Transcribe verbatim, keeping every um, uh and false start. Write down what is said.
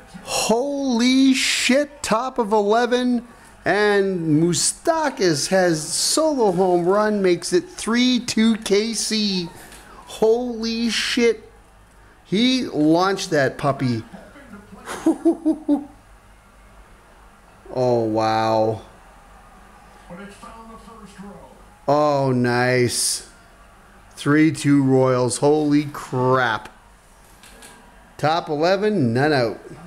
Holy shit, top of eleven. And Moustakas has solo home run, makes it three two K C. Holy shit. He launched that puppy. Oh, wow. Oh, nice. three two Royals. Holy crap. Top eleven, none out.